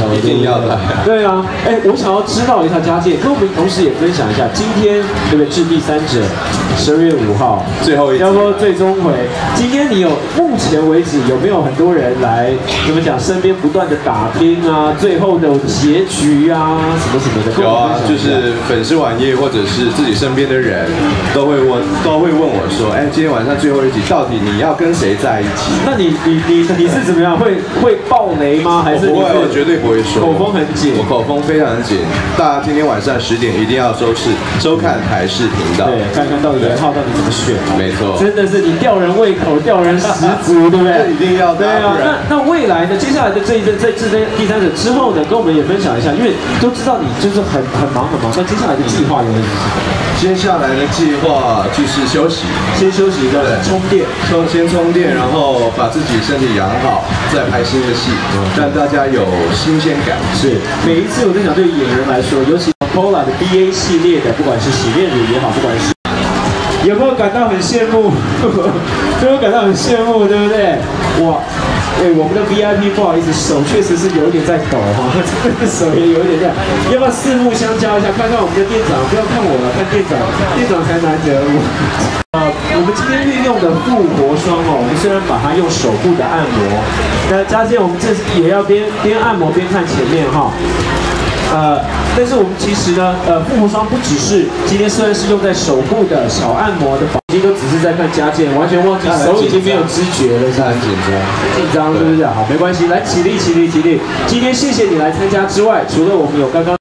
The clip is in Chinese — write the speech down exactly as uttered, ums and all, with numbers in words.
了， 一定要的。 对啊，哎，我想要知道一下家健，跟我们同时也分享一下，今天对不对？致第三者，十二月五号最后一集， 要说最终回。今天你有目前为止有没有很多人来怎么讲？身边不断的打拼啊，最后的结局啊，什么什么的。 有啊，就是粉丝网页或者是自己身边的人都会问，都会问我说，哎，今天晚上最后一集到底你要跟谁在一起？ 那你你你你是怎么样？会会爆雷吗？还是不会？我绝对不会说。 口风很紧， 我口风非常紧。大家今天晚上十点一定要收视收看台视频道， 对，看看到底严浩到底怎么选。 没错， 真的是你吊人胃口，吊人十足，对不对？ 一定要。 对啊，那那未来呢？接下来的这一阵在这这第三者之后呢，跟我们也分享一下，因为都知道你就是很很忙很忙。那接下来的计划有没有？ 接下来的计划就是休息， 先休息一下，充电， 充先充电，然后把自己身体养好，再拍新的戏，让大家有新鲜感。 是，每一次我在想，对于演员来说，尤其 Pola 的 B A 系列的，不管是洗面乳也好，不管是有没有感到很羡慕？有没有感到很羡慕，对不对？哇！哎，我们的 V I P 不好意思，手确实是有一点在抖哈，真的手也有一点在。要不要四目相交一下，看看我们的店长？不要看我了，看店长，店长才难得我。呃，我们今天运用的复活霜哦，我们虽然把它用手部的按摩，那加健我们这也要边边按摩边看前面哈。呃，但是我们其实呢，呃，复活霜不只是今天虽然是用在手部的小按摩的，今天都只是在看家健，完全忘记手已经没有知觉了，是很紧张， 紧张是不是？好，没关系，来起立起立起立。今天谢谢你来参加之外，除了我们有刚刚。